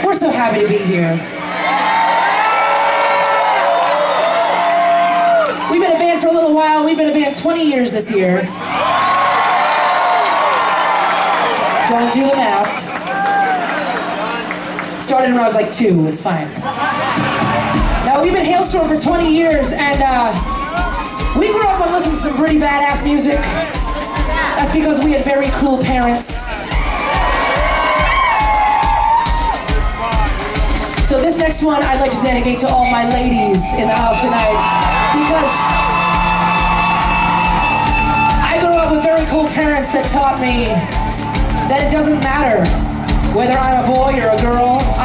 we're so happy to be here. We've been a band for a little while. We've been a band 20 years this year. Don't do the math. Started when I was like 2, it's fine. Now, we've been Halestorm for 20 years, and we grew up on listening to some pretty badass music. That's because we had very cool parents. So this next one I'd like to dedicate to all my ladies in the house tonight, because I grew up with very cool parents that taught me that it doesn't matter whether I'm a boy or a girl.